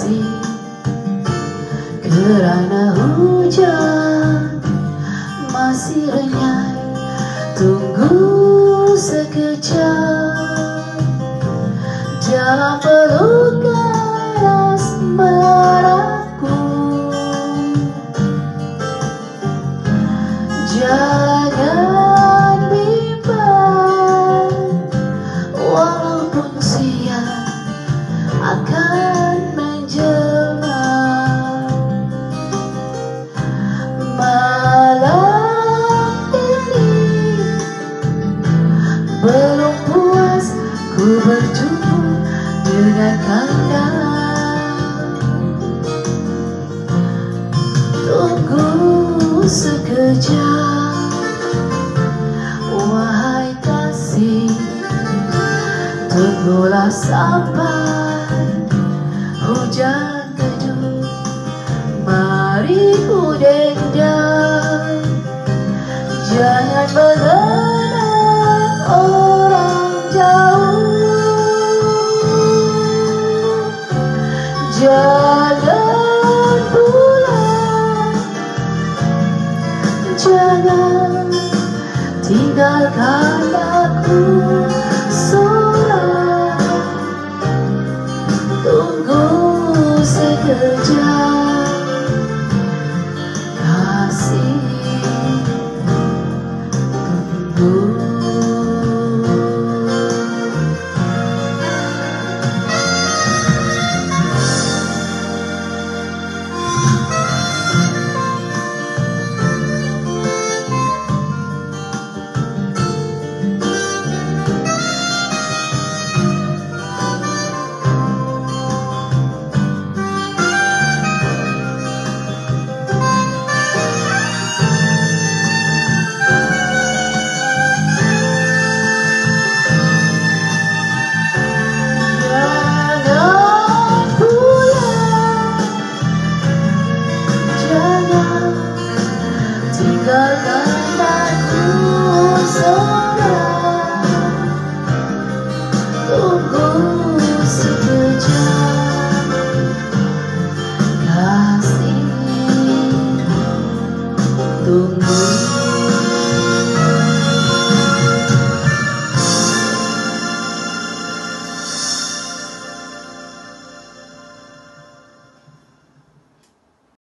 kasih, kerana hujan masih renyai. Tunggu sekejap, jangan pelukan asmaraku, jangan bimbang, walaupun siang akan menjelma. Malam ini belum puas ku berjumpa dengan kanda. Tunggu sekejap, wahai kasih, tunggulah sampai hujan teduh. Mari ku dendam, jangan mengenang orang jauh, jangan pulang, jangan tinggalkan aku.